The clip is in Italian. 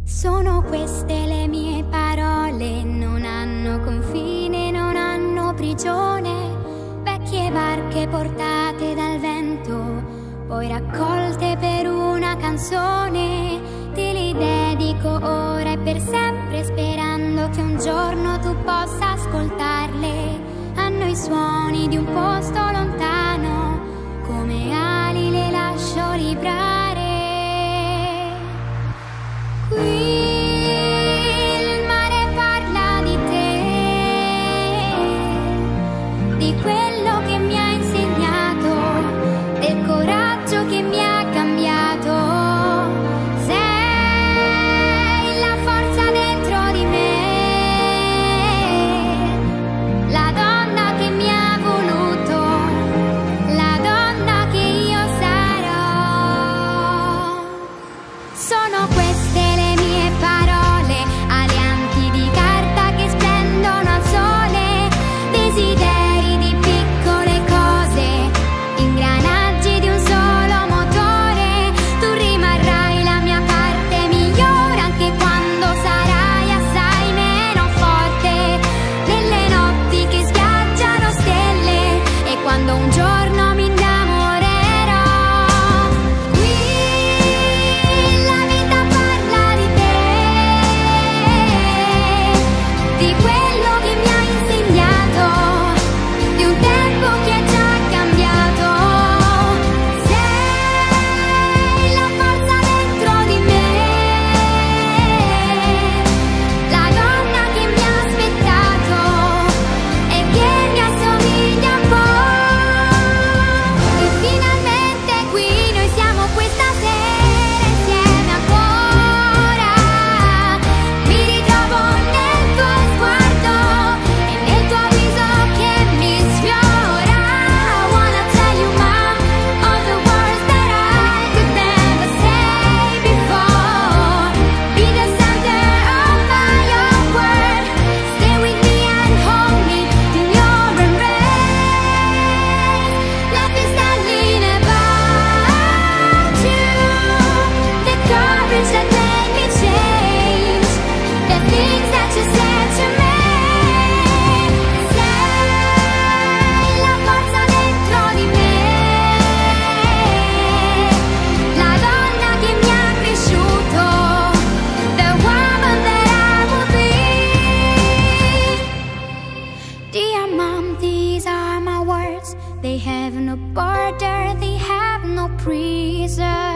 Sono queste le mie parole, non hanno confine, non hanno prigione. Vecchie barche portate dal vento, poi raccolte per una canzone. Te li dedico ora e per sempre, sperando che un giorno tu possa ascoltarle. Hanno i suoni di un posto lontano, come ali le lascio librare. Qui il mare parla di te, di quello che mi ha insegnato, del coraggio che mi ha cambiato. Sei la forza dentro di me, la donna che mi ha voluto, la donna che io sarò. Sono queste le mie parole, alianti di carta che splendono al sole, desideri di piccole cose, ingranaggi di un solo motore. Tu rimarrai la mia parte migliore, anche quando sarai assai meno forte, nelle notti che schiacciano stelle e quando un giorno mi innamorerò. Qui la vita parla di te, di quello che mi ha insegnato, di un tempo che è già cambiato. Sei la forza dentro di me, la donna che mi ha aspettato e che mi assomiglia un po'. E finalmente qui noi siamo questa sera insieme ancora. Mi ritrovo nel tuo sguardo e nel tuo viso che mi sfiora. I wanna tell you, mom, all the words that I could never say before. Be the center of my own world. Stay with me and hold me in your embrace. Life is standing about you, the courage that made me change, the things that you said to me. Sei la forza dentro di me, la donna che mi ha cresciuto, the woman that I will be. Dear mom, these are my words. They have no border, they have no prison.